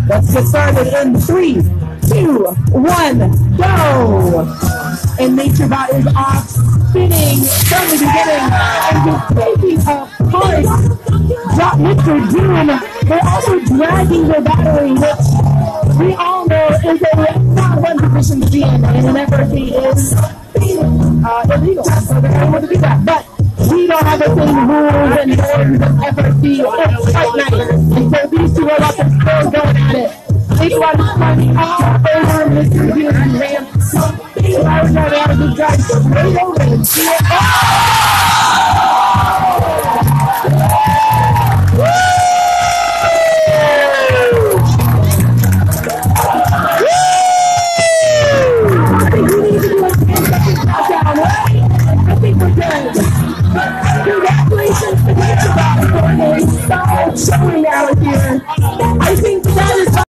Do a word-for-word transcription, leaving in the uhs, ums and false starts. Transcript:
Let's get started in three, two, one, go! And NatureBot is off, spinning from the beginning, and just taking apart drop Mister DooM. They're also dragging their battery, which we all know is a not one position to be in, and an F R C is uh, illegal, so they're able to do that. But we don't have the same rules and norms of F R C or Fight Night, and so these two are up and still going at it. Everybody's climbing all over Mister DooM's ramp. So I was trying to have this guy straight over and see it.